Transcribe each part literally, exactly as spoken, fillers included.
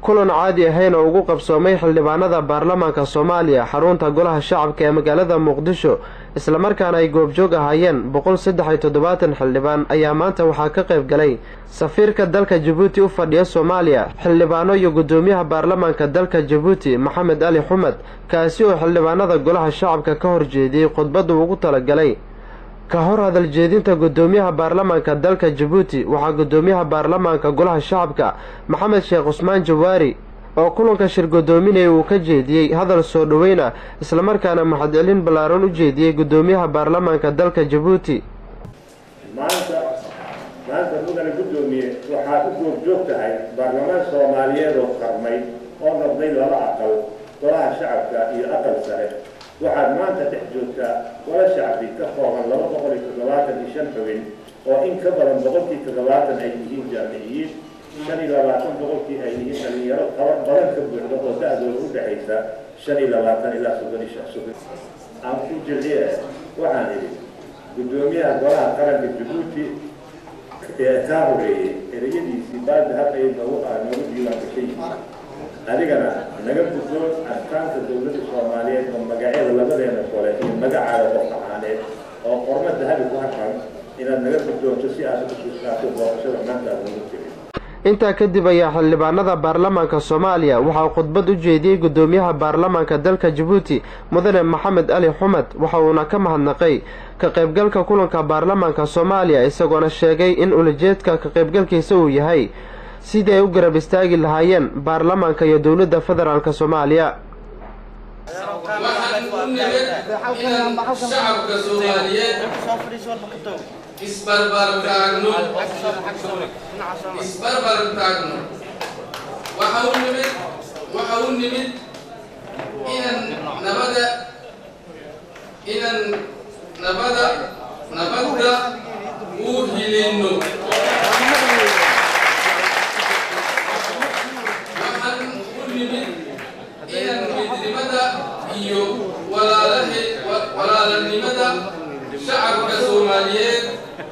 kulan caadi ahayn oo ugu qabsoomay xildhibaanada baarlamaanka Soomaaliya xarunta golaha shacabka ee magaalada Muqdisho isla markaana ay goobjoog ahaayeen boqol saddex iyo toddobaatan xildhibaan ayaa maanta waxaa ka qayb galay safiirka dalka Djibouti u fadhiya Soomaaliya xildhibaano iyo gudoomiyaha baarlamaanka dalka Djibouti Maxamed Ali Xumed kaasi oo xildhibaanada golaha shacabka ka horjeediyay khudbad uu ugu talagalay ka hor hadal jeedinta gudoomiyaha baarlamaanka dalka Djibouti waxaa gudoomiyaha baarlamaanka golaha shacabka Maxamed Sheekh Usmaan Jawaari oo kulanka shir gudoominay uu ka jeediyay hadal soo dhaweyn ah isla markaana mahadcelin balaaran u jeediyay gudoomiyaha baarlamaanka dalka Djibouti maanta maanta mudane gudoomiye waxa uu goobjoog tahay baarlamaanka Soomaaliyeed oo qarmay oo noqday laba aqal golaha shacabka iyo aqal sare waxaad maanta dhex joogtaa golaha shacabka ka kooban laba boqol iyo toddobaatan iyo shan xubin oo in ka badan boqolkiiba toddobaatan ay yihiin jaamiciyiin shan iyo labaatan boqolkii ay yihiin dhalinyaro qaban badan ka buuxda oo da'dooda u dhaxaysa shan iyo labaatan ilaa soddon iyo shan sano aan ku jilciye waxaan idhi gudoomiyaha golaha qaranka Djibouti ee ka horeeyay ereyadiisii baad hadda ay noogu noogu diiwaan gashay adigana naga guddoon arkaanka dowladda Soomaaliyeed oo magacyada labadeena kale iyo magacaada qofaaneed oo qormada hadi ku harkan inaad naga guddoonto si aad u suuqaato doorashada maanta ugu jiray inta kadib ayaa xildhibaanada baarlamaanka Soomaaliya waxa uu khudbad u jeediyay gudoomiyaha baarlamaanka dalka Djibouti mudane Maxamed Ali Xumed waxa uu ka mahadnaqay ka qaybgalka kulanka baarlamaanka Soomaaliya isagoo sheegay in ujeedka ka qaybgalkiisa uu yahay sidii ay u garab istaagi lahaayeen baarlamaanka iyo dawladda federaalka Soomaaliya isbarbar taagno isbarbar taagno waxa uu nimid waxa uu nimid inan nabada inan nabada nabada uu hilino waxaan uu nimid inan midnimada iyo walaalahe walaalanimada shacabka Soomaaliyeed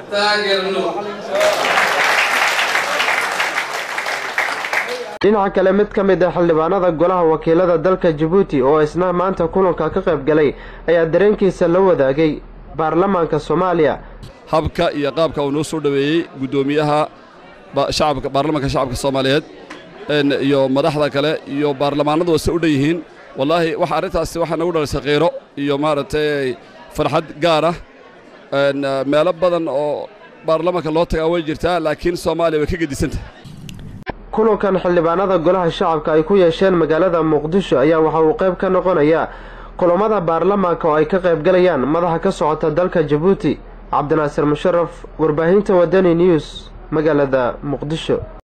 dhinaca kale mid ka mid ah xildhibaanada golaha wakiilada dalka Djibouti oo isna maanta kulanka ka qayb galay ayaa dareenkiisa la wadaagay baarlamaanka Soomaaliya habka iyo qaabka uu noo soo dhaweeyay gudoomiyaha shacabka baarlamaanka shacabka Soomaaliyeed iyo madaxda kale iyo baarlamaanadu way u dhayihiin wallahi waxa arintaasi waxa nagu dhalisay qeyro iyo maaragtay farxad gaar ah meelo badan oo baarlamaanka loo tagaa way jirtaa laakiin Soomaaliya way ka gedisantahay kulankan xildhibaanada golaha shacabka ay ku yeesheen magaalada Muqdisho ayaa waxa uu qayb ka noqonaya kulamada baarlamaanka oo ay ka qayb galayaan madaxa ka socota dalka Djibouti Cabdinaasir Musharraf warbaahinta Wadani News magaalada Muqdisho.